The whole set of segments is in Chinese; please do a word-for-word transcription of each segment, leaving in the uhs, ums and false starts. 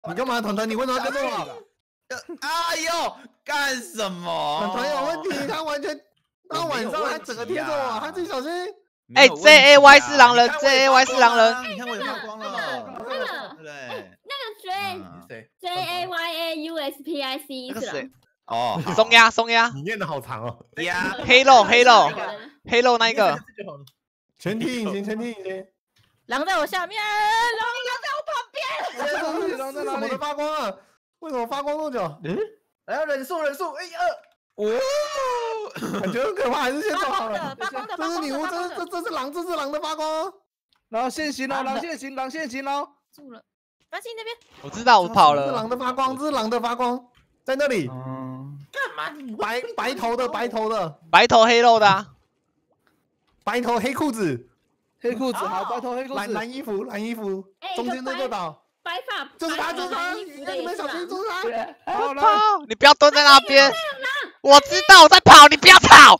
你干嘛，团团？你为什么要跟着我？ 哎呦，干什么？ 团团有问题，他完全，他晚上还整个贴着我，他自己小心。 哎 ，J A Y 是狼人 ，J A Y 是狼人。 你看我也发光了， 那个， 对， 那个 J 谁 J A Y A U S P I C 是狼。 哦， 松鸭，松鸭。 你念的好长哦。 呀， 黑肉，黑肉，黑肉那一个。 全体隐形，全体隐形。 狼在我下面，狼在我旁边。 狼在哪里？怎么的发光啊？为什么发光那么久？嗯， 来要忍术，忍术，哎二， 哦，感觉很可怕，还是先走好了。 发光的， 这是女巫，这是这这是狼，这是狼的发光。 然后现行了，狼现行，狼现行了。 住了，关心那边。 我知道，我跑这是了。 狼的发光，这是狼的发光，在那里。 嗯， 干嘛？白白头的，白头的， 白头黑肉的啊。 白头黑裤子， 黑裤子，好，白头黑裤蓝子。 蓝衣服，蓝衣服，中间那个岛。 白发， 就是他，就是他！你们小心，就是他！ 好了， 跑！你不要蹲在那边。我知道我在跑，你不要吵。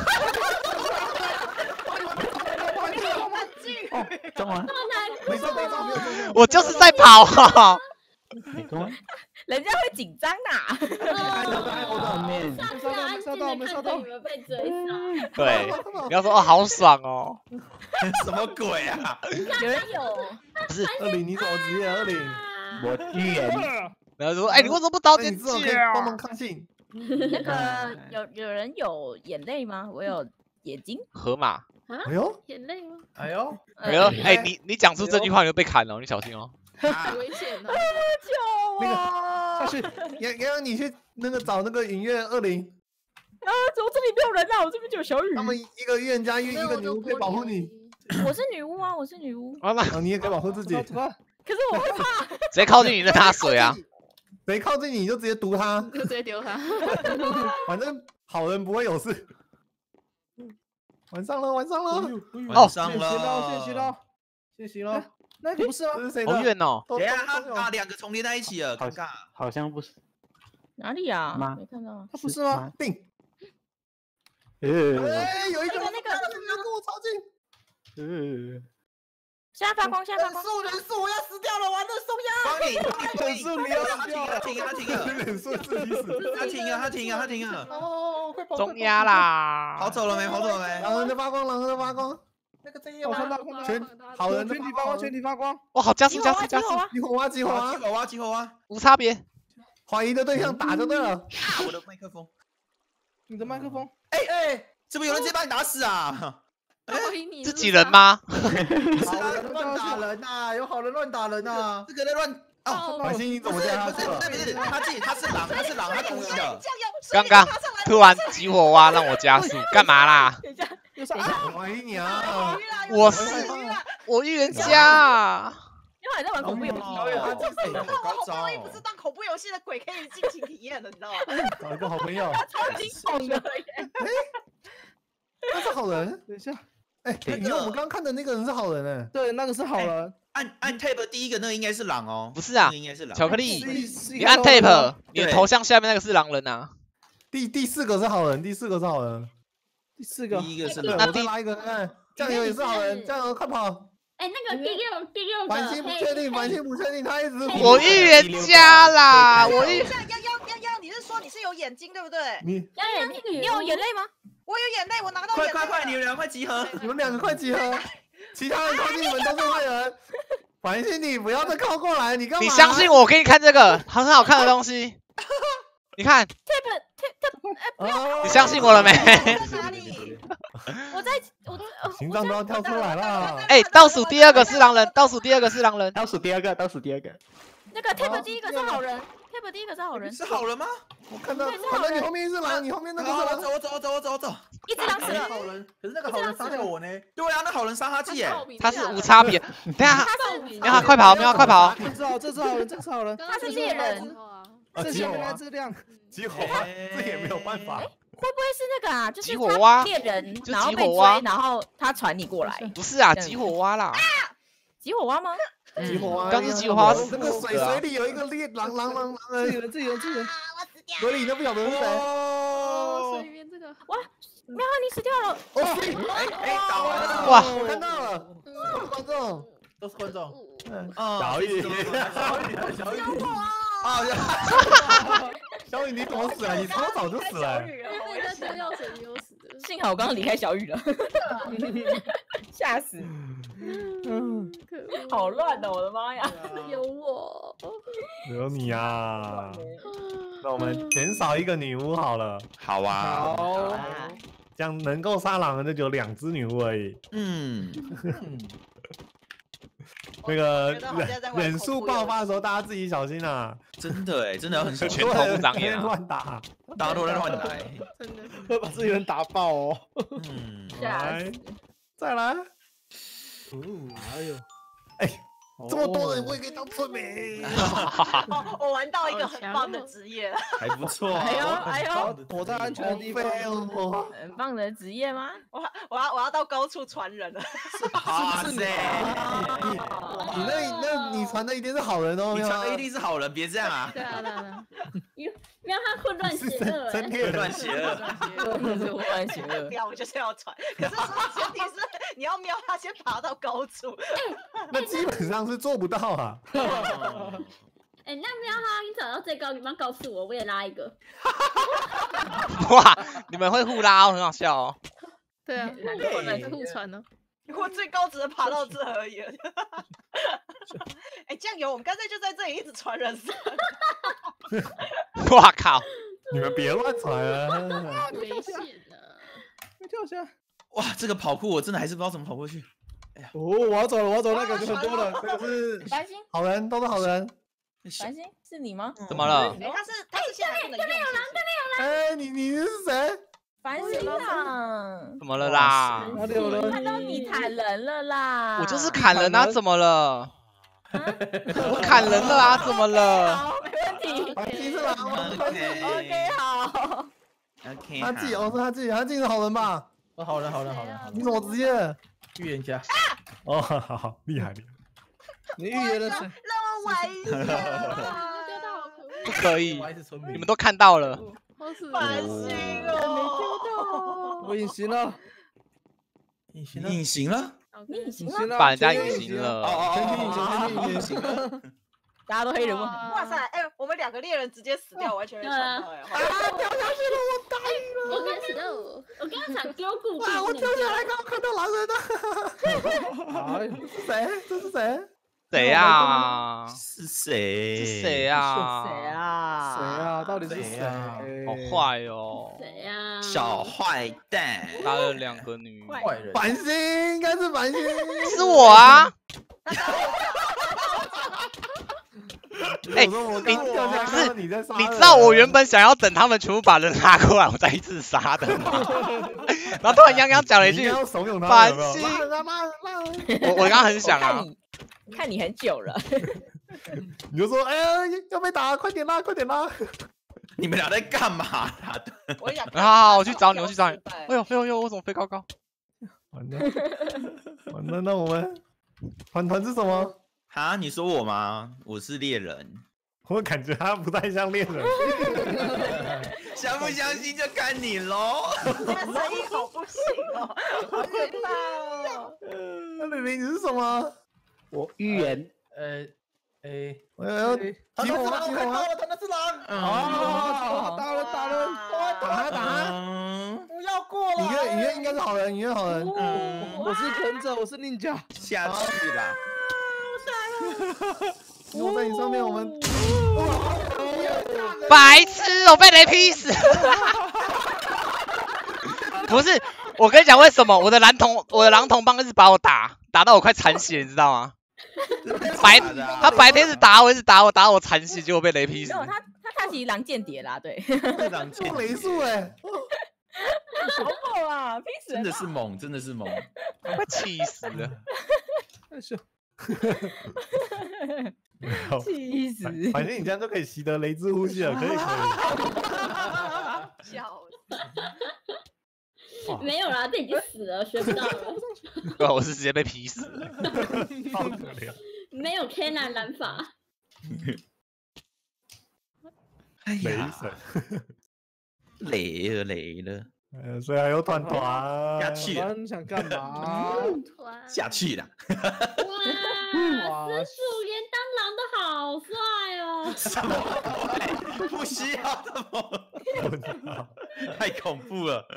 中完。 没错，没错，没有错。 我就是在跑哈。 人家会紧张的。 后面。 上下安静的看着你们被追杀。 对，你要说哦，好爽哦。 什么鬼啊？ 有人有。 不是， 二零，你什么职业？二零， 我预言。 然后说，哎，你为什么不早点你至少可以讲？ 帮忙抗性。 那个有有人有眼泪吗？我有眼睛。 河马。 哎呦， 眼泪吗？ 哎呦， 哎呦，哎，你你讲出这句话你就被砍了，你小心哦。 很危险的。 那个下去， 洋洋，你去那个找那个影院二零， 啊，怎么这里没有人啊？我这边就有小雨。 他们一个预言家，一一个女巫可以保护你。 我是女巫啊，我是女巫。 啊，那啊，你也可以保护自己。 可是我会怕。 直接靠近你就打水啊！ 谁靠近你你就直接毒他， 就直接丢他。 反正好人不会有事。晚上了，晚上了， 晚上现行了， 了， 现行了，现行了。那个不是吗？ 这是谁的？ 好远哦。 都等下都都有啊，两个重叠在一起了，尴尬。 好像不是哪里啊？ 吗没看到。 他不是吗？ 定。 呃哎，有一个那个那个你要跟我超近。 呃， 现在发光，现在发光。 人数，人数，我要死掉了，完了，松鸦。 帮你， 忍术，你要死掉了。 他停了，他停了， 人数自己死。 他停了，他停了，他停了。 哦，快跑！ 中压啦！ 跑走了没？跑走了没？ 狼人的发光，狼人的发光。那个这页我看到，看到， 全好人全体发光，全体发光。 哇，好加速激活啊！ 加速加速， 激活啊！ 激活啊！激活啊激！活啊！激活啊！ 无差别。 怀疑的对象打就对了。 啊！我的麦克风。 你的麦克风。 哎哎，是不是有人直接把你打死啊？ 自己人吗？ 好人乱打人呐，有好人乱打人呐。 这个在乱哦， 白心，你怎么这样？ 不是不是不是，他自己他是狼，他是狼，他故意的。 刚刚突然激活蛙让我加速，干嘛啦？ 等一下， 有啥？ 怀疑你啊！ 我是我预言家。 因为还在玩恐怖游戏。 他自己很高招。 我也不是当恐怖游戏的鬼可以尽情体验的，你知道吗？ 找一个好朋友， 超惊悚的耶！ 他是好人。 等一下， 哎，你看我们刚刚看的那个人是好人哎。 对，那个是好人。 按按 tab 第一个那个应该是狼哦， 不是啊， 应该是狼。 巧克力， 你你按 tape，你的头像下面那个是狼人啊。 第第四个是好人，第四个是好人。 第四个， 第一个是对， 狼。 我再拉一个看看，酱油也是好人，酱油快跑！ 哎，那个第六第六个， 繁星不确定，繁星不确定，他一直我预言家啦，我预。 等一下，幺幺幺幺，你是说你是有眼睛对不对？ 你哎，你你有眼泪吗？ 我有眼泪，我拿到眼泪。 快快快，你们两个快集合！ 你们两个快集合，其他人靠近你们都是坏人。繁星，你不要再靠过来，你干嘛？ 你相信我，我给你看这个很好看的东西。你看 ，tap tap， 哦你相信我了没？ 在哪里？ 我在我心脏都要跳出来了。 哎，倒数第二个是狼人，倒数第二个是狼人。 倒数第二个，倒数第二个。 那个 tap 第一个是好人 ，tap 第一个是好人， 是好人吗？ 我看到，看到你后面是狼，你后面那个是狼。 走走走走走。 一只狼死了。 好人，可是那个好人杀掉我呢。 对啊，那好人杀他技耶。 他是无差别。等下， 他是喵他快跑，喵他快跑。 这是好，这是好人，这是好人。 他是猎人。 这下面那质量， 激活啊，这也没有办法。 会不会是那个啊？就是激火蛙猎人， 就然后被追， 激火蛙然后他传你过来。 不是啊，激火蛙啦。 激火蛙吗？ 激活啊！ 刚是激活蛙那个水水里有一个猎狼狼狼狼人， 自己人，自己人，自己人。 水里都不晓得是谁。 哦， 里面这个哇，喵，你死掉了！ 哦， 哎哎，打完了。 哇， 我看到了，观众。 都是观众。 哦小雨， 小雨，小雨， 哦， 小雨你怎么死了？你超早就死了。 那个丢钥匙丢死的。 幸好我刚刚离开小雨了，吓死！ 嗯，可恶好乱的，我的妈呀！ 有我。 有你啊！那我们减少一个女巫好了， 好啊， 好， 这样能够杀狼的就只有两只女巫而已。 嗯， 那个我觉得好像在玩忍术恐怖游爆发的时候，大家自己小心啊！ 真的哎，真的要很小心， 拳头不长眼啊乱打。 大家都在乱来。 真的。 会把自己人打爆哦。 嗯， 吓来死！， 再来！ 哎呦， 哎，这么多人，我也可以当村民。 哦，我玩到一个好强很棒的哦职业了， 还不错。 哎呦哎呦， 躲在安全的地方。 哦！ 很棒的职业吗？ 我我要我要到高处传人了。 哇塞， 你那那你传的一定是好人哦， 你传的一定定是好人，别这样啊！ 对啊对啊对啊。不要他混乱是邪恶哎。 真真猎人乱邪恶。 真是乱邪恶。 不要，我就是要传。可是前提是你要瞄他先爬到高处。 那基本上是做不到啊。 哎，那不要他，你找到最高，你帮告诉我，我也拉一个。 哇，你们会互拉哦，很好笑哦。 对啊， 对互传呢。 我最高只能爬到这而已了。哎，酱油，我们干脆就在这里一直传人算了。 哇靠！ 你们别乱传啊！ 危险呢。 跳下。 哇，这个跑酷我真的还是不知道怎么跑过去。 哦，我要走了，我要走，那个就很多人，那个是繁星， 好人都是好人。 繁星是你吗？ 怎么了？ 哎，他是他是现在不能用。 哎，你你是谁？ 繁星啊！ 怎么了啦？ 哪里有人？ 看到你砍人了啦！ 我就是砍人啊，怎么了？我砍人了啊，怎么了？ 好，没问题。 繁星是狼吗？ OK，好。 OK， 他自己哦，是他自己，他自己是好人吧？ 哦，好人，好人，好人，好人。 你怎么职业？ 预言家， 哦，好好厉害厉害。 你预言的是？ 让我玩一下。 丢到好可恶。 不可以我，还是村民。 你们都看到了。 好死繁星哦。 我隐形了， 隐形了， 隐形了。 你隐形了， 隐形了， 把人家全隐形了。 哦全体隐形，全体隐形。 大家都黑人问。 哇塞，哎，我们两个猎人直接死掉，完全没想到哎。 我开始了，我刚刚想丢固定。 啊！我跳下来，刚刚看到狼人了。 哎， 这是谁？这是谁？ 谁呀？ 是谁？ 是谁呀？ 谁？啊？ 谁啊？到底是谁？ 谁啊好坏哦！ 谁呀？ 小坏蛋。 杀了两个女， 坏人。 繁星，应该是繁星。 是我啊！ 哎，我说我刚跳下来， 不是看到你在杀人。 你知道我原本想要等他们全部把人拉过来，我再一次杀的吗？然后突然泱泱讲了一句你应该要怂恿他繁们有没有星拉人啊拉人拉人。 我我刚刚很想啊， 看你，看你很久了。 你就说，哎呀，要被打，快点拉，快点拉。 你们俩在干嘛啦？ 我想好好好我去找你我去找你哎呦哎呦哎呦，我怎么飞高高？ 完了，完了，那我们团团是什么？ 哈，你说我吗？我是猎人， 我感觉他不太像猎人。 相不相信就看你喽。 这个声音好不行哦，好可怕哦。 那李玲你是什么？ 我预言。 呃，哎， 我要哎激活啊，激活啊！ 他那是狼。 哦， 打人，打人。 打他打他！ 嗯， 不要过了。 影月影月应该是好人，影月好人。 嗯我是忍者，我是宁家。 下去啦。 我在你上面，我们白痴，我被雷劈死。不是，我跟你讲为什么？我的蓝铜，我的狼同帮一直把我打，打到我快残血，你知道吗？白，他白天是打我，一直打我，打我残血，结果被雷劈死没。有他，他他其实狼间谍啦，对。 这狼剑用雷术哎， 好猛啊！劈死真人！ 的是猛，真的是猛。 快气死了！ 气死！ 反正你这样就可以习得雷之呼吸了，可以可以。 笑没有啦，这已经死了，学不到了。 对，我是直接被劈死了。 好可怜。 没有 K 男蓝法。 哎雷呀， 神， 雷了雷了。 呃，所以还有团团下去了， 团想干嘛？ 团下去了。 哇，师傅连当狼都好帅哦！ 什么鬼？不需要这么，太恐怖了。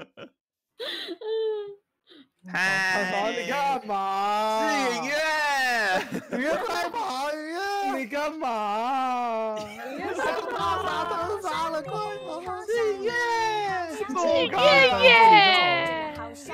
团团你干嘛？ 是允月， 允月快跑，允月！ 你干嘛？ 允月杀杀都杀了，快跑！ 允月，不月看月，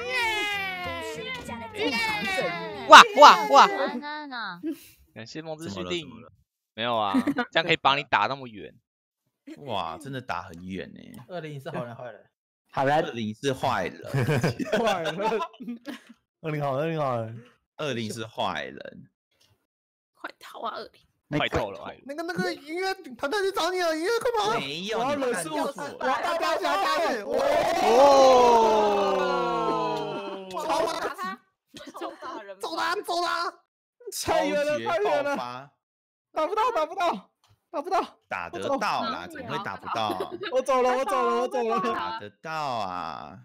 哇哇哇！感谢梦之续订。没有啊，这样可以把你打那么远。 哇，真的打很远呢。 二零是好人坏人， 好二零是坏人， 坏了， 二零好，二零好， 二零是坏人。 快逃啊，二零！ 快透了，快！ 那个那个允月团团去找你了，允月快跑！ 没有， 我要你看忍术， 我要大家加大人！ 哦， 超打他，抽大人， 走啦走啦！ 太远了，太远了， 了， 打不到，打不到，打不到， 打得到啦，怎么会打不到？ 我走了，我走了，我走了。 打得到啊！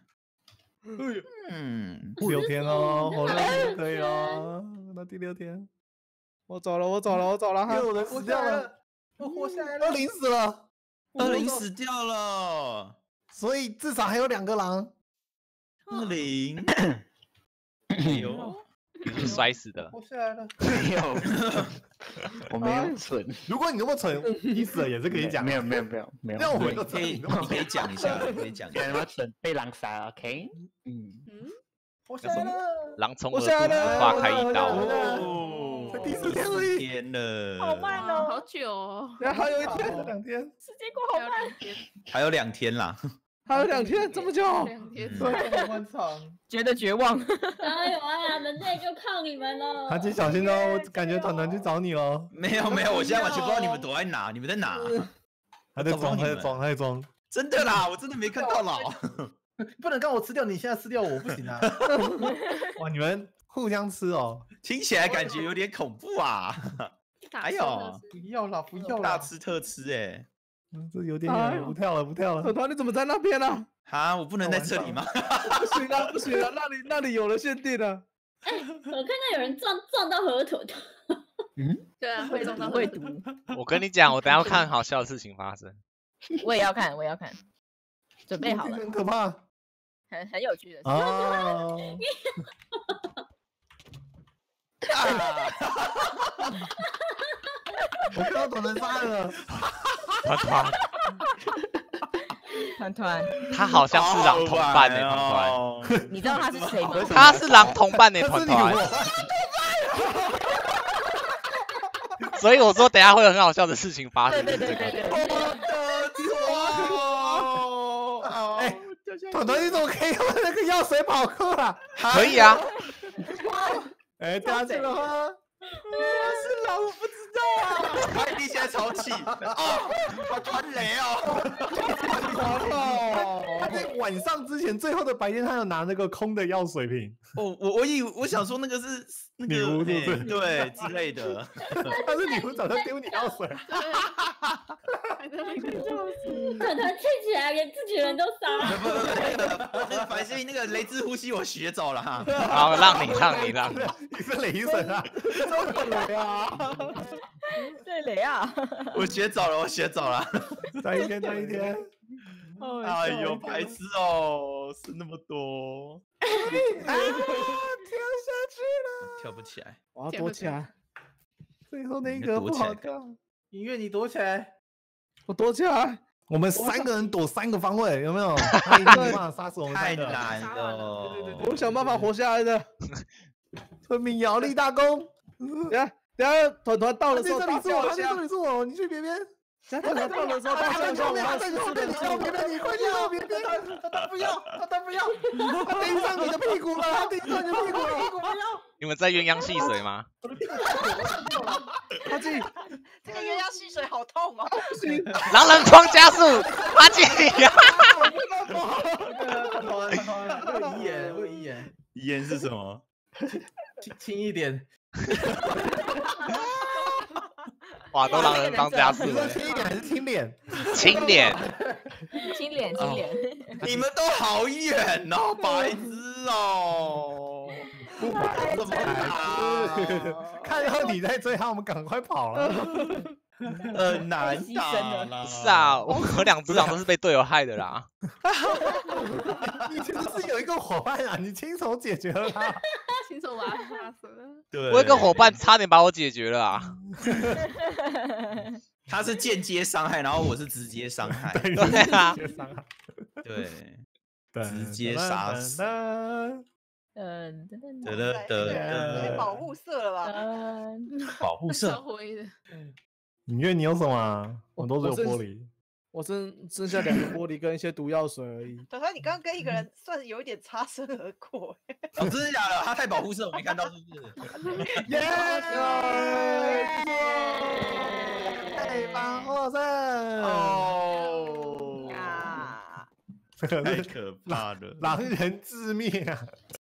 嗯， 六天哦，好热可以哦，那第六天， 我走了，我走了，我走了哈！ 有人死掉了， 我活下来了。 二零死了， 二零死掉了， 所以至少还有两个狼。 二零，哎呦， 你是摔死的。 活下来了。 没有，我没有蠢， 如果你那么蠢，你死了也是可以讲。 没有没有没有没有， 那我们你可以，你可以讲一下，你可以讲一别下。 他妈蠢，被狼杀 ，OK？嗯， 活下来了。 狼从我耳朵下来了划开一刀。 哦， 第四天而已天了， 好慢哦， 好久哦， 然后还有一这天， 两天， 时间过好慢。 还有两天啦。 还有两天，这么久？ 两天。 对，好漫长。 觉得绝望。 加油啊！人类就靠你们了。 阿基小心哦，我感觉团团去找你哦。 没有没有，我现在完全不知道你们躲在哪，你们在哪？ 他在装， 找不到你们他在装，他在装。 真的啦，我真的没看到啦。 不能让我吃掉你，现在吃掉我不行啊！ 哇，你们互相吃哦。 听起来感觉有点恐怖啊！哎呦， 不要啦，不要啦！ 大吃特吃哎！ 嗯这有点远，不跳了，不跳了团。团你怎么在那边呢？ 哈，我不能在这里吗？ 不行啊，不行啊，那里那里有了限定的。 我看到有人撞撞到河豚。 嗯， 对啊，会撞到会河豚。 读， 我跟你讲，我等下要看好笑的事情发生。 我也要看，我也要看，准备好了， 很可怕很很有趣的事。 啊！我看到团团杀人了， 团团， 团团， 他好像是狼同伴呢，团团， 团。 你知道他是谁吗？ 他是狼同伴呢，团可是你团。 我所以我说等下会有很好笑的事情发生。 对对对对对。 哎，团团你怎么可以用那个药水跑酷啊？ 可以啊， 哎，这样子的话， 是狼，我不知道啊！海蒂现在超气哦，我团雷哦！ 他在晚上之前最后的白天，他有拿那个空的药水瓶， 我我我以为我想说那个是那个女巫是不是嘿对之类的。 他是女巫早上丢你药水， 团团气起来，连自己人都杀。 不不不，那个反正那个雷之呼吸我学走了哈。 好，让你让你让你。 你是雷神啊！ 对啊， 对雷啊！ 我学走了，我学走了。 再一天，再一天。 哎呦，白痴哦，是那么多， 啊！跳下去了， 跳不起来。 我要躲起来， 最后那个不好看。 音乐，你躲起来。 我躲起来。 我们三个人躲三个方位，有没有？他一定没办法杀死我们太三个。 难了。 我想办法活下来的。 村民姚立大功。 等下等下，团团到他在的时候大这里是我，他在叫一下。 这里是我，你去别边。 等下团团到的时候大叫一下，我要在死的后面，你到别边，你快去到别边。 他不要，他不要， 他盯上你的屁股了，他盯上你的屁股了。 我不要。 你们在鸳鸯戏水吗？ 阿纪， 这个鸳鸯戏水好痛哦！ 不行， 狼人框加速，阿姐。 团团团，我有遗言，我有遗言， 遗言是什么？ 轻轻一点。 哇，都狼人帮加速你说了， 轻一点还是轻脸？ 清脸。 清脸清脸， 你们都好远哦，白痴哦！ 不白怎么打？ 看到你在追他，我们赶快跑了。 很难打啦。 是啊，我我两只狼都是被队友害的啦。 你其实是有一个伙伴啊，你亲手解决了他。 亲手把他杀死了。 对， 我有个伙伴差点把我解决了啊。 他是间接伤害，然后我是直接伤害。 对对啊， 对， 对， 直接杀死。 嗯， 得得得被保护色了吧？ 嗯， 保护色烧灰的。 你觉得你有什么啊？我都是有玻璃。 我剩剩下两个玻璃跟一些毒药水而已。 小川，你刚刚跟一个人算是有一点擦身而过。 哦，真的假的？他太保护色，我没看到，是不是？ 耶！太棒获胜！ 哦， 啊！ 这个是太可怕了， 狼人致灭啊！